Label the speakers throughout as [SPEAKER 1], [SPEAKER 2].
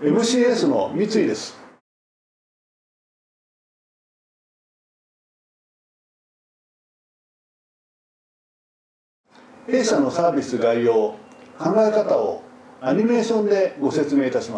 [SPEAKER 1] MCS の三井です。弊社のサービス概要、考え方をアニメーションでご説明いたします。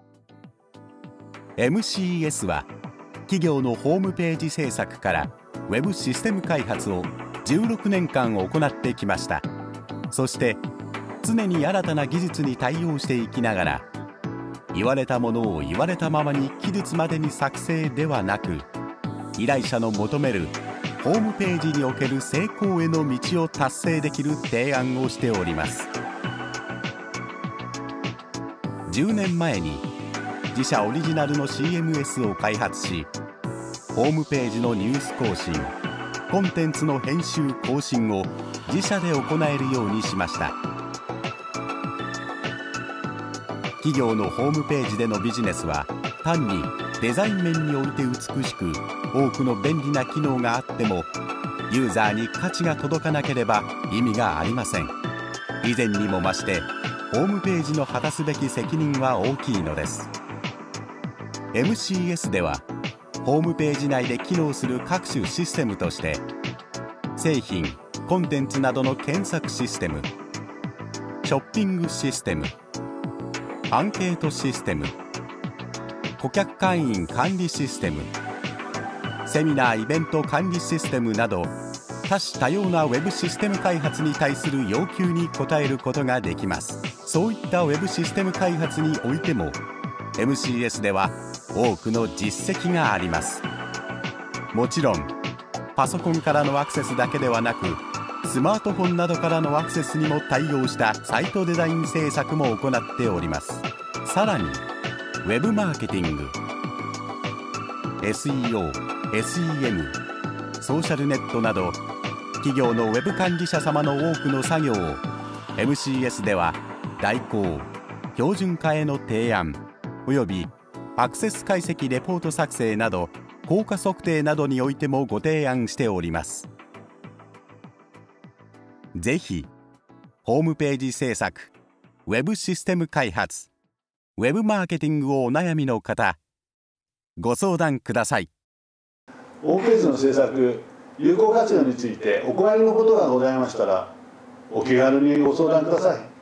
[SPEAKER 2] MCS は企業のホームページ制作からウェブシステム開発を16年間行ってきました。そして常に新たな技術に対応していきながら、言われたものを言われたままに期日までに作成ではなく、依頼者の求めるホームページにおける成功への道を達成できる提案をしております。10年前に自社オリジナルの CMS を開発し、ホームページのニュース更新、コンテンツの編集更新を自社で行えるようにしました。企業のホームページでのビジネスは単にデザイン面において美しく、多くの便利な機能があってもユーザーに価値が届かなければ意味がありません。以前にも増してホームページの果たすべき責任は大きいのです。 MCS ではホームページ内で機能する各種システムとして、製品・コンテンツなどの検索システム、ショッピングシステム、アンケートシステム、顧客会員管理システム、セミナー・イベント管理システムなど、多種多様なウェブシステム開発に対する要求に応えることができます。そういったウェブシステム開発においても MCS では多くの実績があります。もちろんパソコンからのアクセスだけではなく、スマートフォンなどからのアクセスにも対応したサイトデザイン制作も行っております。さらにウェブマーケティング、 SEO、SEM、ソーシャルネットなど企業のウェブ管理者様の多くの作業を MCS では代行、標準化への提案およびアクセス解析レポート作成など効果測定などにおいてもご提案しております。ぜひホームページ制作、ウェブシステム開発、ウェブマーケティングをお悩みの方、ご相談ください。
[SPEAKER 1] ホームページの制作、有効活用についてお困りのことがございましたら、お気軽にご相談ください。